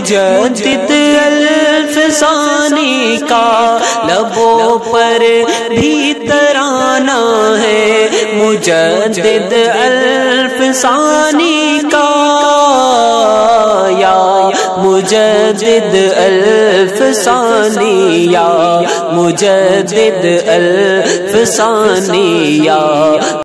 मुजद्दिद अल्फसानी का लबों पर भी तराना है, मुजद्दिद अल्फसानी का, या मुजद्दिद अल्फसानी, या मुजद्दिद अल्फसानी, या